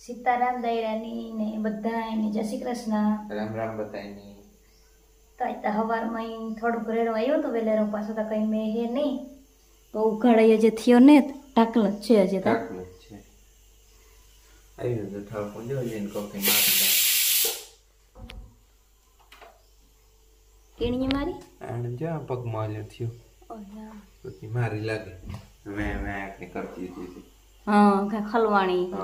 सीताराम दयरानी ने बधाने जय श्री कृष्ण राम राम बताईनी तो आज हवार में थोड़ो रेड़ो आयो तो वेलेरो पाछो तो कई में हे नहीं तो उघाड़े जे थियो ने टाकल छे अजे तो टाकल छे आयो तो थाव पंजो लेन को के मारी दे केणी मारी आने जा पग माल्यो थियो ओ या तो मारी लागे मैं के करती थी हां का खलवाणी हां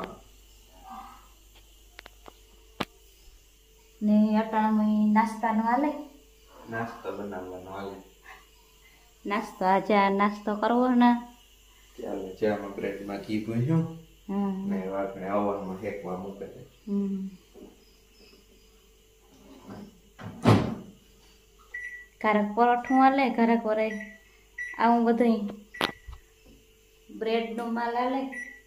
ने अटाणा में नास्ता न आले नास्तो बनावવાનો હાલે नास्तो आजा नास्तो करवो ना ચાલો જામાં બ્રેડ માં ઘી ભૂંયો हां ને વાટણે ઓવન માં હેકવા મૂકે છે કારક પરોઠું આલે કારક વરે આવું બધું બ્રેડ નો માલ આલે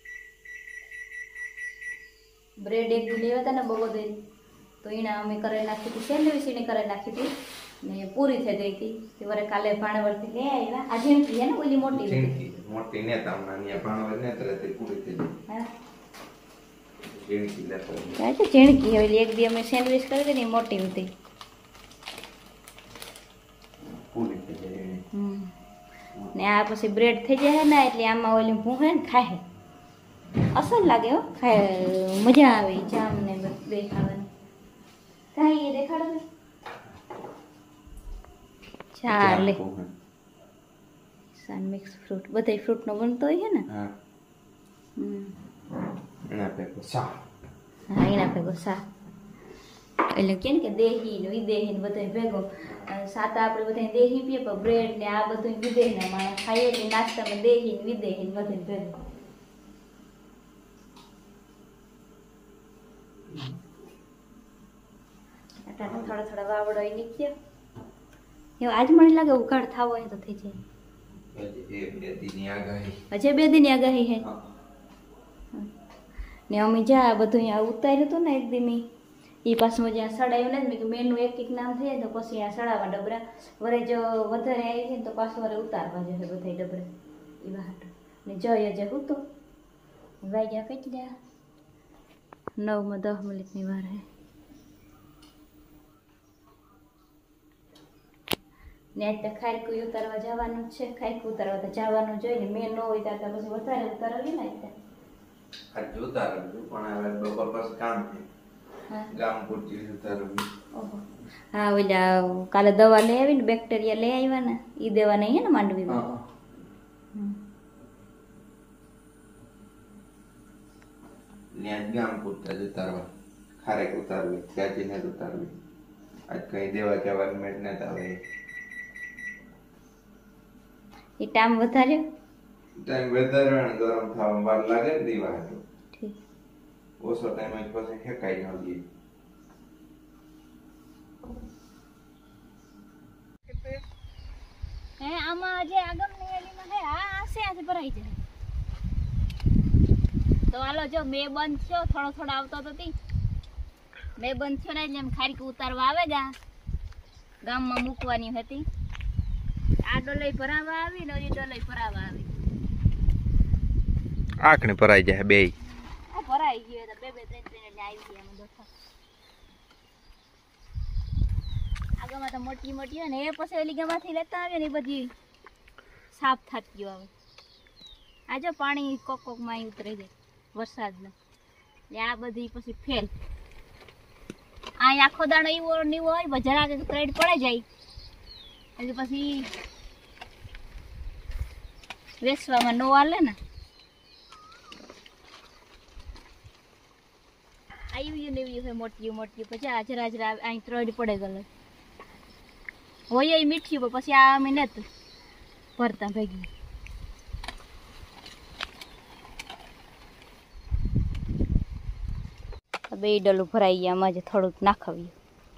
બ્રેડ એક દી લેવા તા ને બગો દે तो इना अमे करे नाखी थी सेंडविच ने करे नाखी थी ने पूरी थे गई थी ते वरे काले भाणवर थी ले आया आ झीणकी है ने ओली मोटी ने तामना ने भाणवर ने तरते पूरी थी हां झीणकी लेतो अच्छा झीणकी है एक दी अमे सेंडविच कर दे ने मोटी होती पूरी थी ने आ પછી બ્રેડ થઈ જાય ને એટલે આમાં ઓલી ભૂહે ને ખાય અસલ લાગે હો ખાય મજા આવે જામ ને બે ખાવાની કાઈ એ દેખાડો ને ચાલે सन मिक्स फ्रूट बधाई फ्रूट नो बनतो है ने हां एना पे को सा हां एना पे को सा એટલે કેન કે દેહી ને વિદેહી ને બધાય ભેગો સાતા આપણે બધાય દેહી પીએ પણ બ્રેડ ને આ બધું વિદેહી ને માણે ખાઈએ એટલે નાસ્તામાં દેહી ને વિદેહી ને બધાય ભેગો टाटा थोड़ा थोड़ा वावड़ो ही निकलियो यो आज મને લાગે ઉઘાડ થાવો હે તો થઈ જાય એ બે દિન આગાહી અજે બે દિન આગાહી હે ને અમે જા બધું આ ઉતાર્યું તો ને એક દીમી ઈ પાસમાં જ્યાં સડાયું ને મે કે મેનુ એક એક નામ થાય તો પછી આ સડાવા ડબરા વરે જો વધારે આવી છે તો પાછો વરે ઉતારવા જશે બધાય ડબરા ઈ વાટ ને જય જે હું તો વાગ્યા કેટલા 9 માં 10 મિનિટ ની વાર હે ને તો ખારકુ ઉતારવા જવાનું છે ખારકુ ઉતારવા તો જવાનું જોઈને મે નો હોય તો પછી વધારે ઉતારવી ને એટલે ખારકુ ઉતારવું પણ હવે બપોર પછી કામ છે હા ગામ પૂરતી ઉતારવી ઓહો હા ઓલા કાલે દવા લઈ આવીને બેક્ટેરિયા લઈ આવ્યા ને ઈ દેવા નહીં હે ને માંડવીમાં હા ને ગામ પૂરતા ઉતારવા ખારેક ઉતારવી ત્યાંથી ને ઉતારવી આજ કઈ દેવા જવાનું મેટ ન આવે ઈ ટાઈમ વધાર્યો ટાઈમ વધારવાનો ગરમ થવા વાર લાગે ને દીવા ઠીક ઓછો ટાઈમ જ પછી હેકાઈ ન ગઈ હે આમાં જે આગમ ની એલીમાં હે આ આસે આસે ભરાઈ જાય તો હાલો જો મે બંધ થયો થોડો થોડો આવતો તો તી મે બંધ થયો ને એટલે એમ ખારીક ઉતારવા આવેગા ગામમાં મૂકવાની હતી આ ડોલઈ ભરાવા આવી ને ઓલી ડોલઈ ભરાવા આવી આખને ભરાઈ જાય બે આ ભરાઈ ગયો તો બે બે ત્રણ ત્રણ એટલે આવી ગયા અમે દોઠા આગળમાં તો મોટી મોટી હોય ને એ પછી ઓલી ગામમાંથી લેતા આવે ને એ બધી સાફ થાતી ગયો આવે આ જો પાણી કોક કોક માં ઉતરી જાય વરસાદમાં એટલે આ બધી પછી ફેલ આ આખો દાણો એવો નીવો હોય જરાક ક્રેડ પડે જાય એટલે પછી વેચવામાં નો હાલે ને આવ્યું ને એવી હોય મોટી મોટી પછી આ જરા જરા અહીં ત્રડ પડે ગયો હોય એ મીઠી પછી આ અમે નથી ભરતા ભેગી બે ડલું ભરાઈ ગયા આમાં જ થોડુંક નાખાવ્યું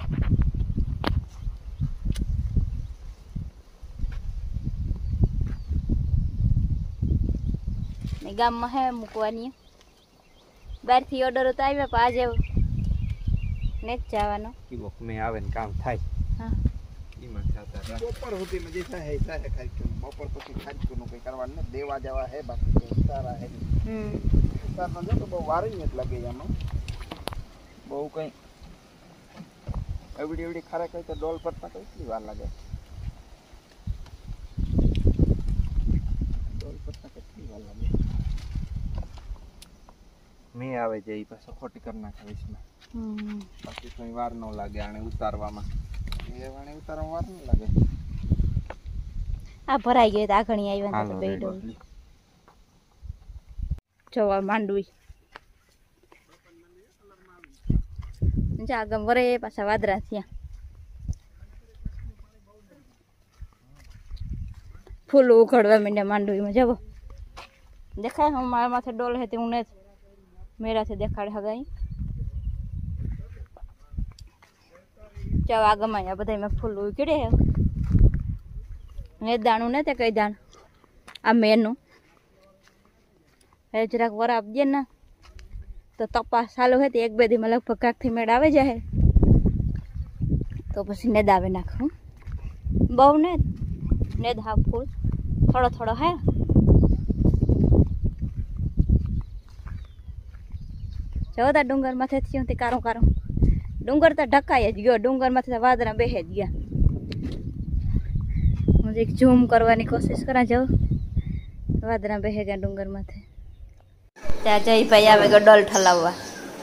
ને ગામમાં હે મૂકવાની બહારથી ઓર્ડર તો આવ્યા પણ આજે ને જ જવાનો મેં આવે ને કામ થાય હા ઈમાં થતા બપોર સુધી મજી થાય ખાઈ બપોર પછી ખાઈ નું કઈ કરવાનું ને દેવા જવા હે બાકી સારા હે ઉતારનો જો તો બહુ વારી જ લાગે આમાં બહુ કંઈ એવડી ખારે કઈ તો ડોલ પડતા કેટલી વાર લાગે ડોલ પડતા કેટલી વાર લાગે મેં આવે છે એ પાછો ખોટી કરી નાખે વિશમાં બાકી કંઈ વાર ન લાગે આને ઉતારવામાં આને ઉતારવામાં વાર ન લાગે આ ભરાઈ ગયો આ ઘણી આવ્યા તો બે ડોલ જોવા માંડવી જા ગમ વરે પાછા વાદરા થયા ફૂલ ઉઘડવા માંડ્યા માંડવીમાં જવો દેખાય હું મારા માથે ડોલ હે તે હું ને મેળાથી દેખાડે હગાઈ ચાવ આગમાં આ બધામાં ફૂલ ઉઘડે હે ને દાણું ને તે કઈ દાણ આ મેનું એ જરાક વર આપજે ને તો તપાસ ચાલુ હોય તો એક બે દીમાં લગભગ કાંકથી મેળ આવે જાય તો પછી નેદ આવે નાખું બહુ નેદ હા ફૂલ થોડો થોડો હે જો તા ડુંગર માથે થયું તે કારું કારું ડુંગર તો ઢકાઈ જ ગયો ડુંગર માથે વાદળા બેહે જ ગયા હું એક ઝૂમ કરવાની કોશિશ કરા જાઉં વાદળા બેહે ગયા ડુંગર માથે ત્યાં જયભાઈ આવે ગયો ડોલ ઠલાવવા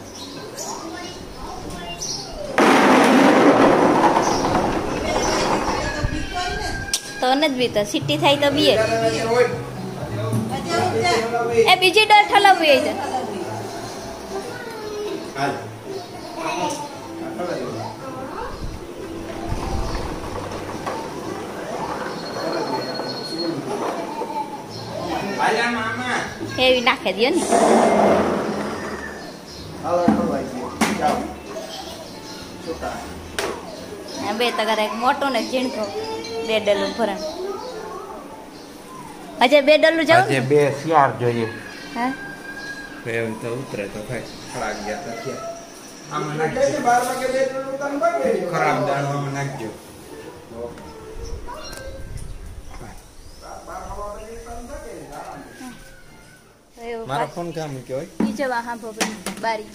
તો ને જ બી તો સિટી થાય તો બીએ એ બીજી ડોલ ઠલાવવી હોય તો એવી નાખી દો ને બે તગાર એક મોટો ને ઝીણકો બે ડલું ભરણ હજે બે ડલું જાવ આજે બે શિયાર જોઈએ હા એમ તો ઉતરે તો ભાઈ ખરાબ ગયા તો ક્યાં આમાં નાખજો 12 વાગે બે ડલું ઉતારન બાકી ખરાબ દાણો આમાં નાખજો મારા ફોન કામ મૂક્યો હોય બીજો હા ભોગવી બારી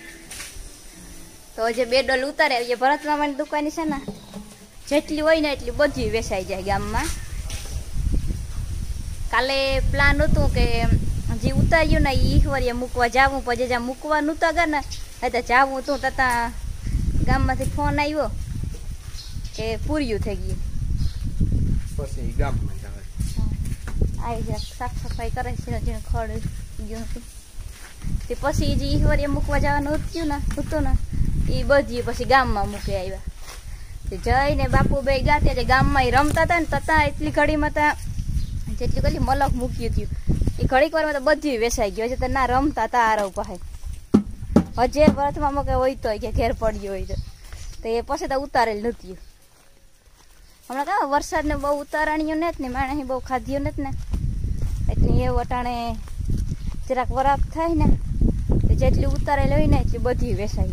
તો જે બે ડોલ ઉતારે એ ભરત મામાની દુકાન છે ને જેટલી હોય ને એટલી બધી વેચાઈ જાય ગામમાં કાલે પ્લાન હતું કે જે ઉતાર્યું ને એ વરીએ મૂકવા જાવું પછી જ્યાં મૂકવા નહોતા ગયા ને તો જાવું હતું તતાં ગામમાંથી ફોન આવ્યો કે પૂર્યું થઈ ગયું પછી ગામમાં જવાય આવી જરાક સાફ સફાઈ કરે છે જેને ખડ ગયું હતું તે પછી જે ઈશ્વરીએ મૂકવા જવાનું હતું ને એ બધી પછી ગામમાં મૂકી આવ્યા તે જઈને બાપુ બે ગયા ત્યાં ગામમાં એ રમતા હતા ને તતાં એટલી ઘડીમાં ત્યાં જેટલી કલી મલક મૂક્યું હતું એ ઘડીક વારમાં તો બધી વેસાઈ ગયો છે તો ના રમતા હતા આરવ પાસે હજે વર્થમાં કે હોય તો કે ઘેર પડ્યો હોય તો એ પછી તો ઉતારેલ નહોતું હમણાં કહા વરસાદને બહુ ઉતારાણીયું નથી ને માણે બહુ ખાધ્યું નથી ને એટલે એ વટાણે જરાક વરાપ થાય ને તો જેટલી ઉતારેલી હોય ને એટલી બધી વેસાઈ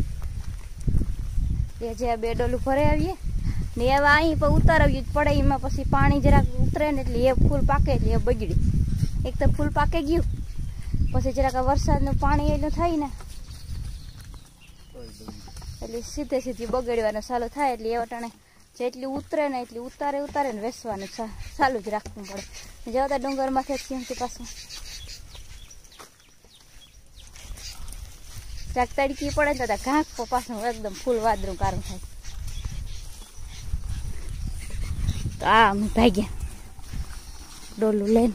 જાય જે બે ડોલું ભરે આવીએ ને એવા અહીં પણ ઉતારવ્યું જ પડે એમાં પછી પાણી જરાક ઉતરે ને એટલે એ ફૂલ પાકે એટલે એ બગડી એક તો ફૂલ પાકે ગયું પછી જરાક વરસાદનું પાણી એનું થાય ને એટલે સીધે સીધી બગડવાનું ચાલુ થાય એટલે એ વટાણે જેટલી ઉતરે ને એટલી ઉતારે ને વેસવાનું ચાલુ જ રાખવું પડે જવા ડુંગર માંથી થયું પાછું જરાક તડકી પડે ને તો ઘાક પાછું એકદમ ફૂલ વાદળું કારું થાય તો આ અમે ભાગ્યા ડોલું લઈને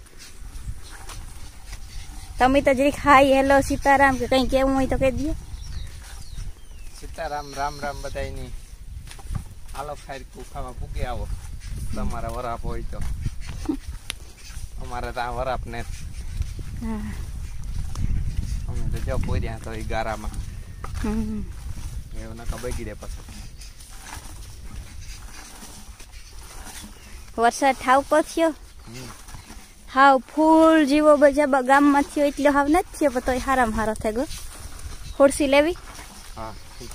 તમે તો જરીક હાય હેલો સીતારામ કે કઈ કેવું હોય તો કહી દઈએ સીતારામ રામ રામ બધાયની હાલો ખાઈ કુખામાં પૂગે આવો તમારા વરાપ હોય તો અમારે ત્યાં વરાપ ને અમે તો જો પોર્યા તો એ ગારામાં એવું ના બગી દે પછી વરસાદ ઠાવકો થયો હાવ ફૂલ જીવો બજા ગામમાં થયો એટલે હાવ નથી થયો પણ તોય હારામાં હારો થઈ ગયો ખુરશી લેવી હા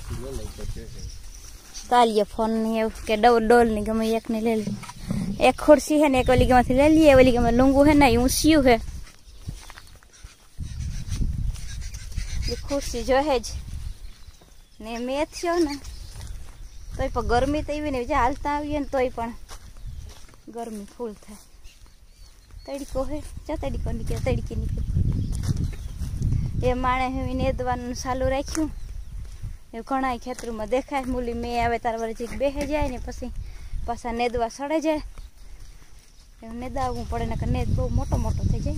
તાલીએ ફોન ની એવું કે ડોલ ની ગમે એક ને લઈ લે એક ખુરશી હે ને એક ઓલી ગમાંથી લઈ લઈએ ઓલી ગમે લુંગુ હે ને ઊંચિયું હે એ ખુરશી જોહે જ ને મેં થયો ને તોય પણ ગરમી તો એવી ને જે હાલતા આવીએ ને તોય પણ ગરમી ફૂલ થાય. તડકો હે જા તડકો નીકળે તડકી નીકળે એ માણે હવે નેદવાનું ચાલુ રાખ્યું. એ ઘણા ખેતરમાં દેખાય મૂલી મેં આવે તાર વરજીક બેહે જાય ને પછી પાછા નેદવા સડે જાય. એવું નેદાવવું પડે ને કે નેદ બહુ મોટો મોટો થઈ જાય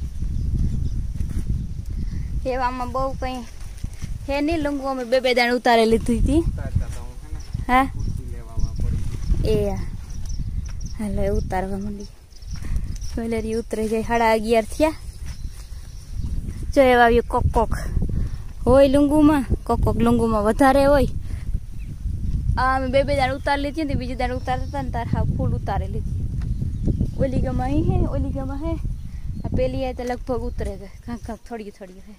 ને એવામાં બહુ કંઈ હે નહીં. લંગુ અમે બે દાણ ઉતારે લીધી હતી. હા એ હાલો એ ઉતારવા માંડી વેલેરી ઉતરે જાય. 11:30 થયા. જો એવા આવ્યું કોક કોક હોય લુંગુમાં, કોક કોક લુંગુમાં વધારે હોય. આ અમે બે દાણ ઉતારી લીધી હતી. બીજી દાણ ઉતારતા હતા ને તાર હા ફૂલ ઉતારી લીધી. ઓલી ગમાં અહીં હે ઓલી ગમાં હે આ પેલી હે તો લગભગ ઉતરે ગઈ કાંક કાંક થોડી થોડી હે.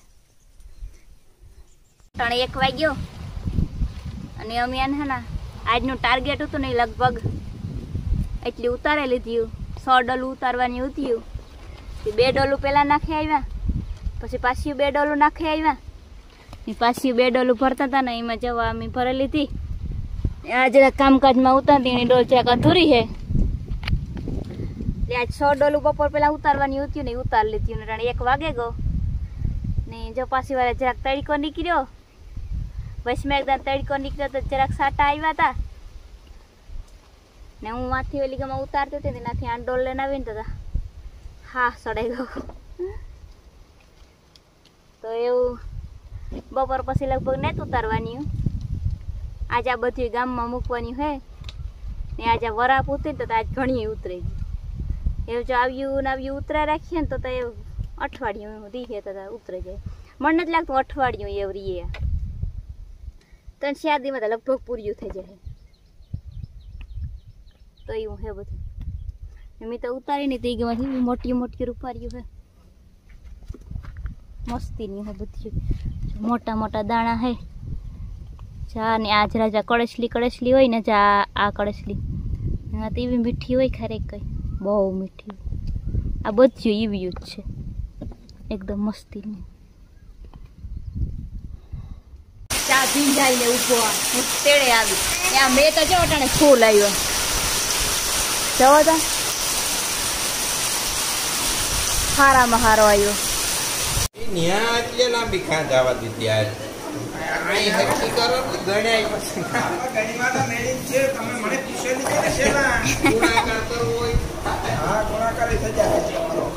1 વાગ્યો અને અમે હે ને આજનું ટાર્ગેટ હતું ને લગભગ એટલી ઉતારી લીધી. 100 ડોલું ઉતારવાની હતી. 2 ડોલું પહેલાં નાખી આવ્યા પછી પાછી 2 ડોલું નાખી આવ્યા ને પાછી 2 ડોલું ભરતા હતા ને એમાં જવા અમે ભરી લીધી. આ જરા કામકાજમાં ઉતારતી એની ડોલ ચેક અધૂરી છે એટલે આજ 100 ડોલું બપોર પહેલાં ઉતારવાની હતી ને ઉતારી લીધી. ને 1 વાગે ગયો ને જો પાછી વારે જરાક તડકો નીકળ્યો. વચમાં એકદમ તડકો નીકળ્યો તો જરાક સાટા આવ્યા હતા ને હું માંથી ઓલી ગમાં ઉતારતી હતી એનાથી આ ડોલ લઈને આવીને તો હા સડાઈ ગયો. તો એવું બપોર પછી લગભગ નથી ઉતારવાની. આજે આ બધી ગામમાં મૂકવાની હોય ને આજે વરાપ ઉતરી તો આજ ઘણી ઉતરી ગઈ. એવું જો આવ્યું ને આવ્યું ઉતરા રાખીએ ને તો એવું અઠવાડિયું દીહે તો ઉતરી જાય. મને નથી લાગતું અઠવાડિયું એવરી 3-4 દીમાં તો લગભગ પૂર્યું થઈ જાય. તો એવું હે બધું. મેં તો ઉતારી નહીં થઈ ગઈ મોટી મોટી રૂપાર્યું હે મસ્તીની હે બધી. મોટા મોટા દાણા હે ચા ને આજ રાજા કળશલી હોય ને ચા આ કળશલી એમાં તો એવી મીઠી હોય ખરેખર બહુ મીઠી હોય. આ બધું એવી જ છે એકદમ મસ્તીની. ચા ભીંજાઈ ને ઉભો તેડે આવી ત્યાં મેં તો જો અટાણે ફૂલ આવ્યો જવો તા હારામાં હારો આવ્યો. ન્યા એટલે લાંબી ખાં જવા દીધી આજ અહીં નક્કી કરો કે ગણાય પછી ઘણીવાર તો મેળી છે. તમે મને પૂછેલી છે ને શેલા ગુણાકાર કરવો હોય હા ગુણાકાર થઈ જાય તમારો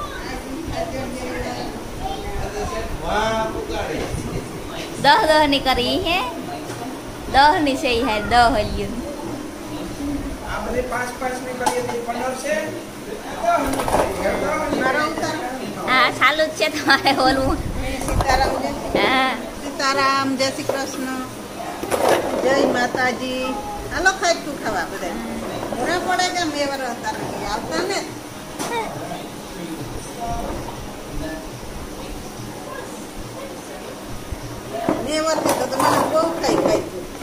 વાહ પુકારે 10 ની કરી હે 10 ની છે હે 10 લ્યો આ બધી 5 ની કરીએ તો 15 છે. હા ચાલુ જ છે તમારે ઓલું. હા સીતારામ જય શ્રી કૃષ્ણ જય માતાજી. હાલો ખાઈ તું ખાવા બધા ઘણા પડે કે મેવર હતા આવતા ને મેવર થી તો મને બહુ ખાઈ તું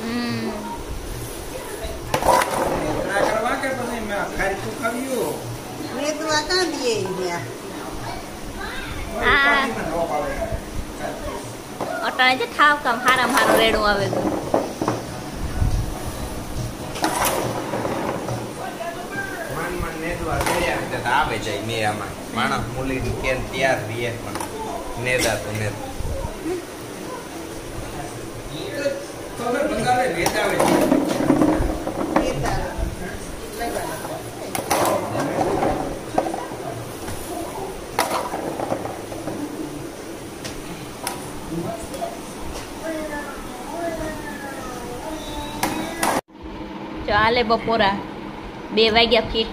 મેદવા કાં દઈએ અટાણે છે ઠાવ કામ હારા મારો રેડું આવે તો આવે જાય મેરામાં માણસ મૂલી કેમ તૈયાર રહીએ પણ નેદા તો નેદા ચાલે બપોરા 2 વાગ્યા ફીટ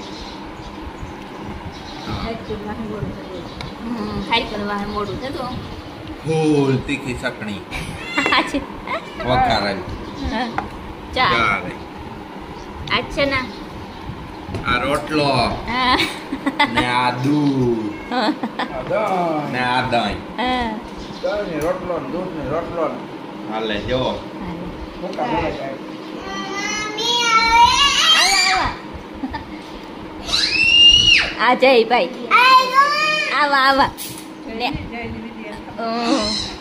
મોડું થતું ફૂલ તીખી ચટણી વઘારેલી ચાલે આજ છે ને આ રોટલો ને આ દૂધ ને આ દહીં રોટલો દૂધ ને રોટલો હાલે જો આ જય ભાઈ આવા આવા લે